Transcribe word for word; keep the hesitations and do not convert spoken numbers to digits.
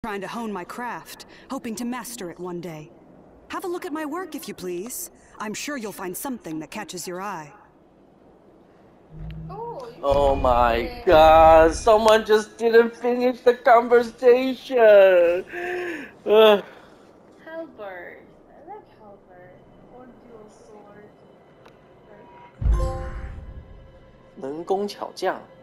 Trying to hone my craft, hoping to master it one day. Have a look at my work if you please. I'm sure you'll find something that catches your eye. Oh my god, someone just didn't finish the conversation. Uh. Halberd. I like halberd. Or dual sword. 能工巧匠